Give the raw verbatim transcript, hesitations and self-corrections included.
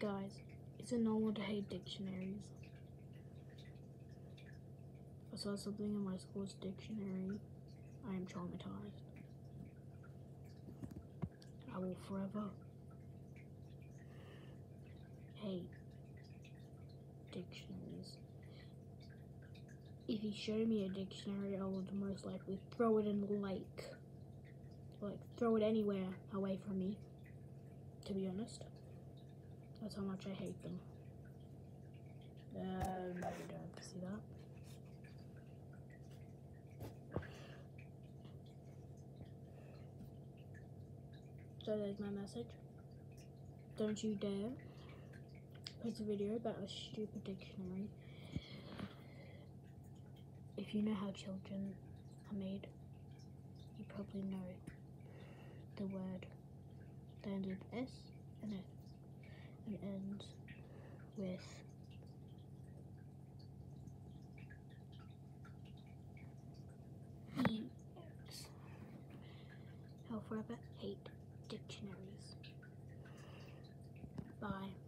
Guys, is it normal to hate dictionaries? I saw something in my school's dictionary. I am traumatized. I will forever hate dictionaries. If you show me a dictionary, I would most likely throw it in the lake. Like, throw it anywhere away from me, to be honest. That's how much I hate them. Um, you don't see that. So there's my message. Don't you dare post a video about a stupid dictionary. If you know how children are made, you probably know the word that ends with S and F and ends with E X. I'll forever hate dictionaries. Bye.